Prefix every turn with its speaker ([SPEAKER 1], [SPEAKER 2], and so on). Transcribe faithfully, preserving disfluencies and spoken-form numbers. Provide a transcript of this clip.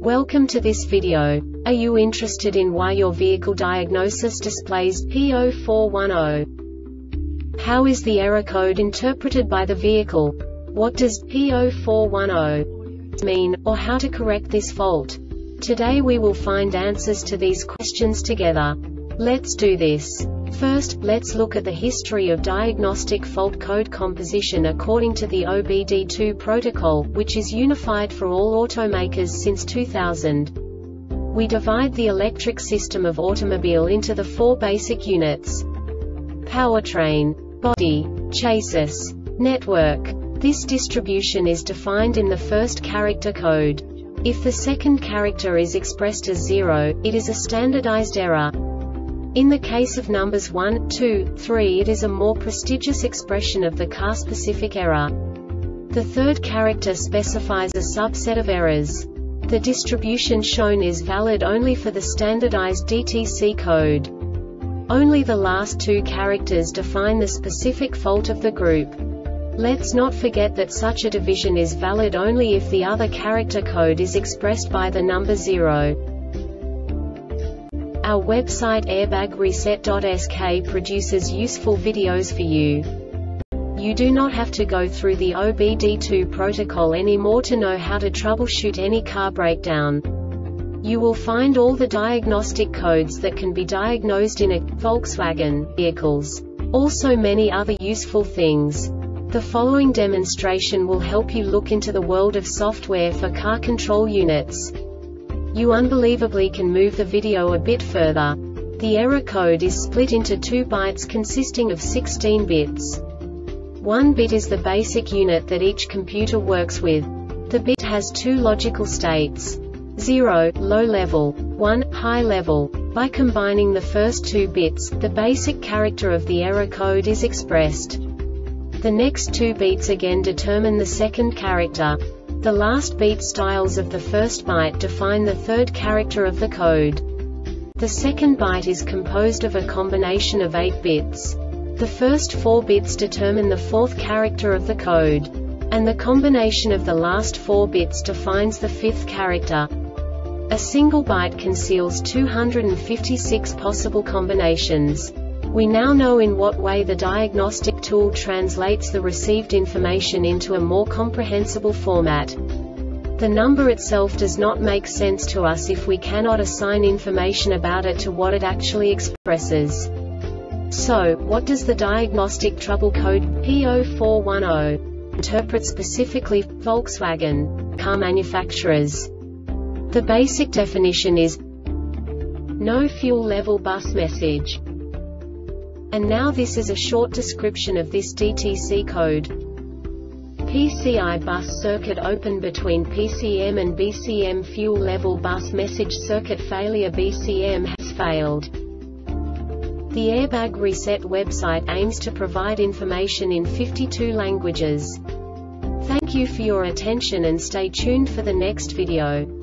[SPEAKER 1] Welcome to this video. Are you interested in why your vehicle diagnosis displays P zero four one zero? How is the error code interpreted by the vehicle? What does P zero four one zero mean, or how to correct this fault? Today we will find answers to these questions together. Let's do this. First, let's look at the history of diagnostic fault code composition according to the O B D two protocol, which is unified for all automakers since two thousand. We divide the electric system of automobile into the four basic units: powertrain, body, chassis, network. This distribution is defined in the first character code. If the second character is expressed as zero, it is a standardized error. In the case of numbers one, two, three, it is a more prestigious expression of the car-specific error. The third character specifies a subset of errors. The distribution shown is valid only for the standardized D T C code. Only the last two characters define the specific fault of the group. Let's not forget that such a division is valid only if the other character code is expressed by the number zero. Our website airbag reset dot S K produces useful videos for you. You do not have to go through the O B D two protocol anymore to know how to troubleshoot any car breakdown. You will find all the diagnostic codes that can be diagnosed in a Volkswagen vehicles. Also many other useful things. The following demonstration will help you look into the world of software for car control units. You unbelievably can move the video a bit further. The error code is split into two bytes consisting of sixteen bits. One bit is the basic unit that each computer works with. The bit has two logical states: zero, low level, one, high level. By combining the first two bits, the basic character of the error code is expressed. The next two bits again determine the second character. The last beat styles of the first byte define the third character of the code. The second byte is composed of a combination of eight bits. The first four bits determine the fourth character of the code. And the combination of the last four bits defines the fifth character. A single byte conceals two hundred fifty-six possible combinations. We now know in what way the diagnostic tool translates the received information into a more comprehensible format. The number itself does not make sense to us if we cannot assign information about it to what it actually expresses. So, what does the diagnostic trouble code P zero four one zero interpret specifically for Volkswagen car manufacturers? The basic definition is no fuel level bus message. And now this is a short description of this D T C code. P C I bus circuit open between P C M and B C M fuel level bus message circuit failure B C M has failed. The Airbag Reset website aims to provide information in fifty-two languages. Thank you for your attention and stay tuned for the next video.